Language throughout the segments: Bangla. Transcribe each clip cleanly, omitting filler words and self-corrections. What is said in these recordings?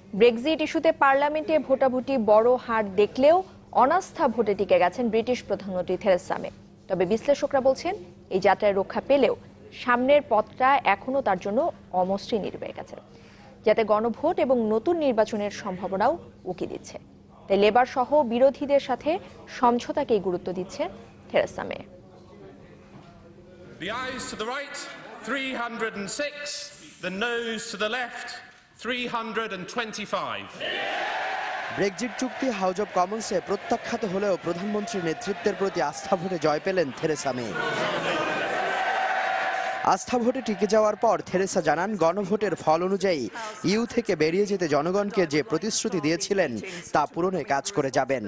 ব্রেক্সিট ইস্যুতে পার্লামেন্টে ভোটাভুটি বড় হার দেখলেও অনাস্থা ভোটে টিকে গেছেন ব্রিটিশ প্রধানমন্ত্রী থেরেসা মে। তবে বিশ্লেষকরা বলছেন এই যাত্রায় রক্ষা পেলেও সামনের পথটা এখনো তার জন্য অমসৃণ রয়ে গেছে, যাতে গণভোট এবং নতুন নির্বাচনের সম্ভাবনাও উকি দিচ্ছে। তাই লেবার সহ বিরোধীদের সাথে সমঝোতাকেই গুরুত্ব দিচ্ছে Theresa May. The ayes to the right, 306. The noes to the left, 325. Brexit চুক্তি হাউস অব কমন্সে প্রত্যাখ্যাত হলেও প্রধানমন্ত্রীর নেতৃত্বের প্রতি আস্থা ভোটে জয় পেলেন থেরেসা মে। আস্থা ভোটে টিকে যাওয়ার পর থেরেসা জানান, গণভোটের ফল অনুযায়ী ইউ থেকে বেরিয়ে যেতে জনগণকে যে প্রতিশ্রুতি দিয়েছিলেন তা পূরণে কাজ করে যাবেন।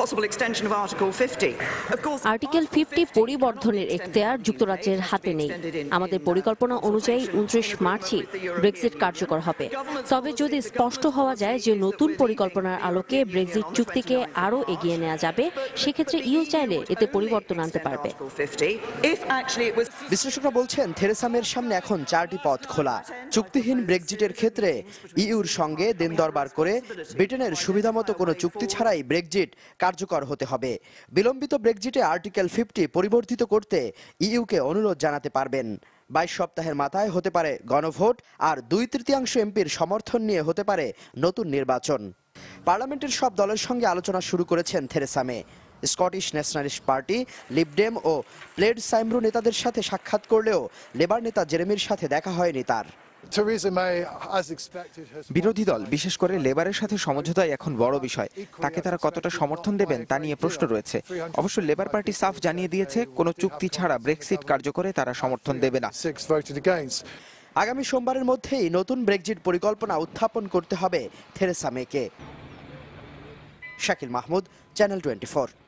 আর্টিকেল 50 পরিবর্ধনের এখতিয়ার যুক্তরাজ্যের হাতে নেই। আমাদের পরিকল্পনা অনুযায়ী 29 মার্চই ব্রেক্সিট কার্যকর হবে। তবে যদি স্পষ্ট হওয়া যায় যে নতুন পরিকল্পনার আলোকে ব্রেক্সিট চুক্তিকে আরও এগিয়ে নেওয়া যাবে, সেক্ষেত্রে ইউ চাইলে এতে পরিবর্তন আনতে পারবে। বিশ্লেষকরা বলছেন, থেরেসা মের সামনে এখন 4টি পথ খোলা। চুক্তিহীন ব্রেক্সিটের ক্ষেত্রে ইউর সঙ্গে দিন দরবার করে ব্রিটেনের সুবিধামতো কোনো চুক্তি ছাড়াই ব্রেক্সিট কার্যকর হতে হবে। বিলম্বিত ব্রেক্সিটে আর্টিকেল 50 পরিবর্তিত করতে ইউকে অনুরোধ জানাতে পারবেন। 22 সপ্তাহের মাথায় হতে পারে গণভোট, আর 2/3 এমপির সমর্থন নিয়ে হতে পারে নতুন নির্বাচন। পার্লামেন্টের সব দলের সঙ্গে আলোচনা শুরু করেছেন Theresa May. Scottish Nationalist Party, Lib Dem ও প্লেড সাইমরু নেতাদের সাথে সাক্ষাৎ করলেও লেবার নেতা জেরেমির সাথে দেখা হয়নি তার। বিরোধী দল, বিশেষ করে লেবারের সাথে সমঝোতাই এখন বড় বিষয়। তাকে তারা কতটা সমর্থন দেবেন তা নিয়ে প্রশ্ন রয়েছে। অবশ্য লেবার পার্টি সাফ জানিয়ে দিয়েছে, কোনো চুক্তি ছাড়া ব্রেক্সিট কার্যকরে তারা সমর্থন দেবে না। আগামী সোমবারের মধ্যেই নতুন ব্রেক্সিট পরিকল্পনা উত্থাপন করতে হবে থেরেসা মেকে। শাকিল মাহমুদ, চ্যানেল 24।